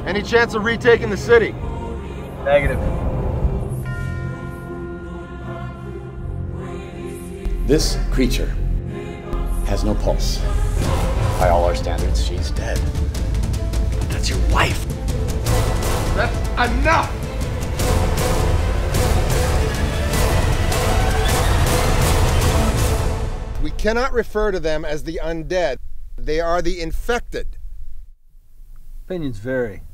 Any chance of retaking the city? Negative. This creature has no pulse. By all our standards, she's dead. But that's your wife. That's enough! We cannot refer to them as the undead. They are the infected. Opinions vary.